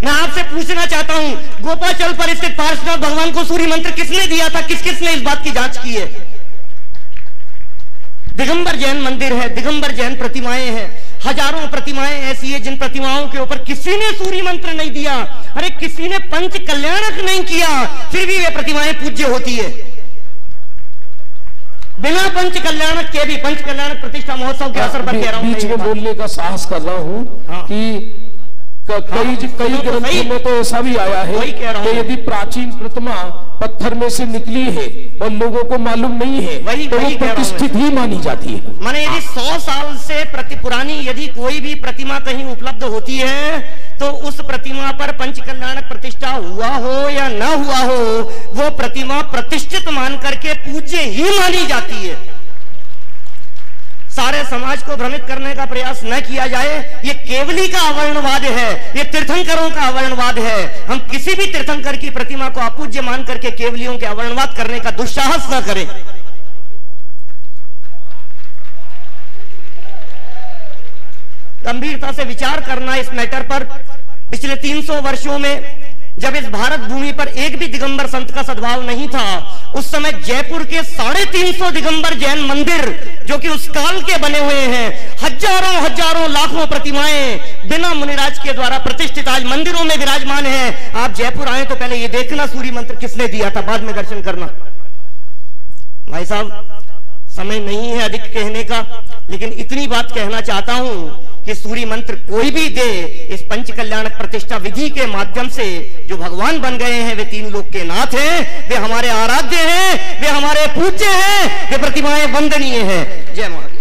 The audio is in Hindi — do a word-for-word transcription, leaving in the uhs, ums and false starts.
मैं आपसे पूछना चाहता हूं, गोपाचल पर स्थित पार्श्वनाथ भगवान को सूर्य मंत्र किसने दिया था? किस किसने इस बात की जांच की है? दिगंबर जैन मंदिर है, दिगंबर जैन प्रतिमाएं हैं, हजारों प्रतिमाएं ऐसी है जिन प्रतिमाओं के ऊपर किसी ने सूर्य मंत्र नहीं दिया। अरे किसी ने पंच कल्याणक नहीं किया, फिर भी वे प्रतिमाएं पूज्य होती है। बिना पंच कल्याणक के भी, पंच कल्याणक प्रतिष्ठा महोत्सव के असर पर कह रहा हूं, बीच में बोलने का साहस कर रहा हूं कि कई कई ग्रंथों में तो ऐसा भी आया है कि यदि प्राचीन प्रतिमा पत्थर में से निकली है और लोगों को मालूम नहीं है वही, तो वो प्रतिष्ठित ही मानी जाती है। माने यदि सौ साल से प्रति पुरानी यदि कोई भी प्रतिमा कहीं उपलब्ध होती है तो उस प्रतिमा पर पंचकल्याणक प्रतिष्ठा हुआ हो या ना हुआ हो, वो प्रतिमा प्रतिष्ठित मान करके पूज्य ही मानी जाती है। सारे समाज को भ्रमित करने का प्रयास न किया जाए, ये केवली का अवर्णवाद है, ये तीर्थंकरों का अवर्णवाद है। हम किसी भी तीर्थंकर की प्रतिमा को अपूज्य मान करके केवलियों के अवर्णवाद करने का दुस्साहस न करें। गंभीरता से विचार करना इस मैटर पर। पिछले तीन सौ वर्षों में जब इस भारत भूमि पर एक भी दिगंबर संत का सद्भाव नहीं था, उस समय जयपुर के साढ़े तीन सौ दिगंबर जैन मंदिर जो कि उस काल के बने हुए हैं, हजारों हजारों लाखों प्रतिमाएं बिना मुनिराज के द्वारा प्रतिष्ठित आज मंदिरों में विराजमान है। आप जयपुर आए तो पहले ये देखना सूर्य मंत्र किसने दिया था, बाद में दर्शन करना। भाई साहब, समय नहीं है अधिक कहने का, लेकिन इतनी बात कहना चाहता हूं कि सूर्य मंत्र कोई भी दे, इस पंच कल्याणक प्रतिष्ठा विधि के माध्यम से जो भगवान बन गए हैं वे तीन लोक के नाथ हैं, वे हमारे आराध्य हैं, वे हमारे पूज्य हैं, वे प्रतिमाएं वंदनीय हैं। जय महाकाल।